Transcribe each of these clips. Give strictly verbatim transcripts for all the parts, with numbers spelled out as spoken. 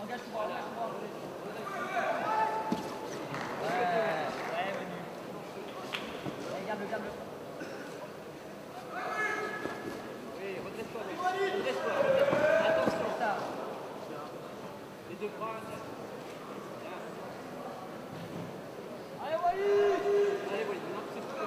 engage tout bras, engage tout bras. Garde-le, garde-le. Oui, redresse-toi, redresse-toi, redresse-toi. Attention, ça. Les deux bras. Allez, Walid. Allez, Walid, non, c'est tout.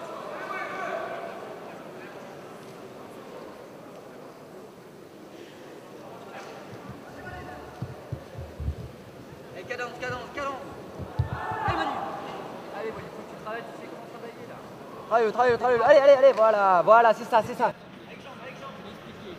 Allez, cadence, cadence, cadence. Allez, Manu. Allez, Walid, faut que tu travailles, tu sais comment travailler là. Travaille, travaille, travaille. Allez, allez, allez, voilà, voilà, c'est ça, c'est ça. Avec jambe, avec jambe, je vais expliquer.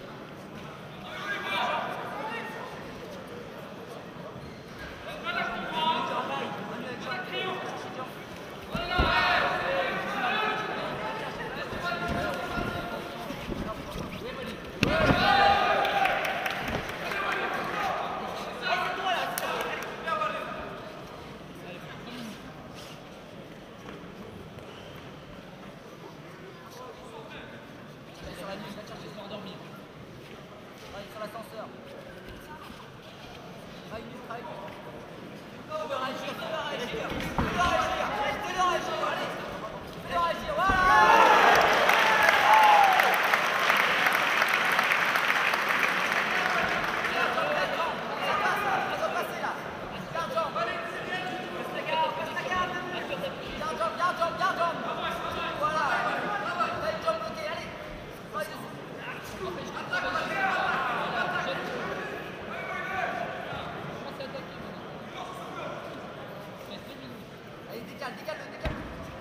Sur l'ascenseur. Travaille, travaille. Fais-le réagir, fais-le réagir. Fais-le réagir, fais-le réagir, allez. Fais-le réagir, voilà. Décale, décale, décale.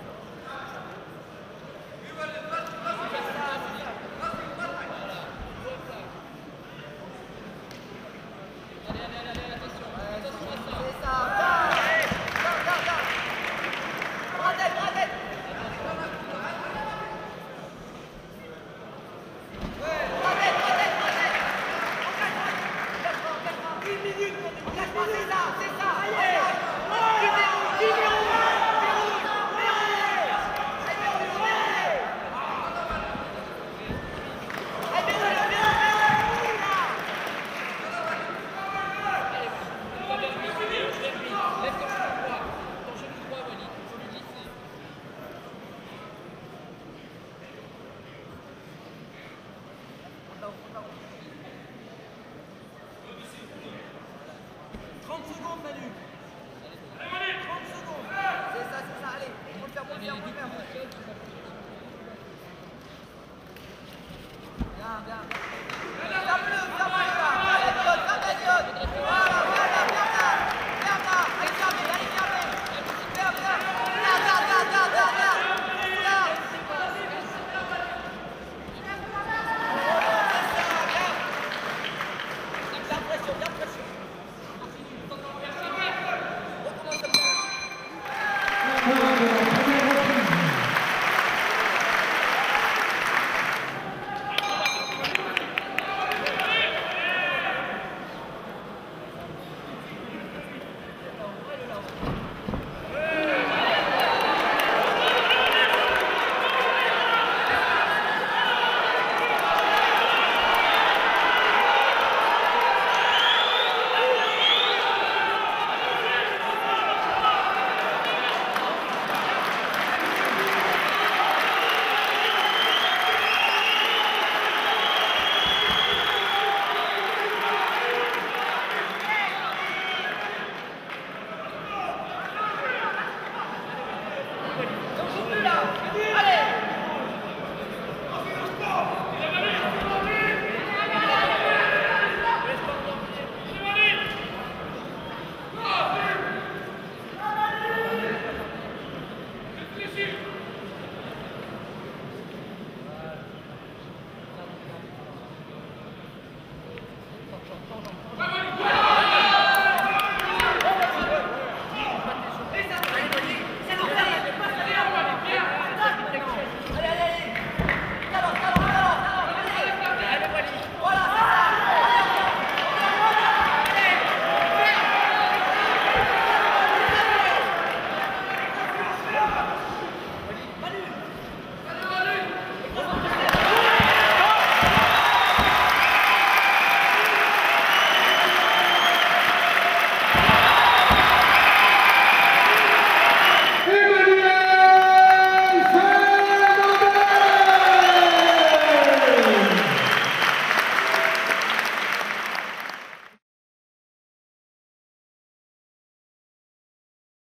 Allez, allez, allez, allez, attention. Ouais, attention à ça. C'est ça. Garde, garde, garde. Bras tête, bras tête. Bras tête, bras tête, bras tête. Engage-moi, engage-moi. Une minute. Engage-moi, c'est ça, c'est ça. dix minutes. trente secondes, Manu. trente secondes. C'est ça, c'est ça. Allez, on peut le faire, on peut le faire, on peut le faire. Bien, bien.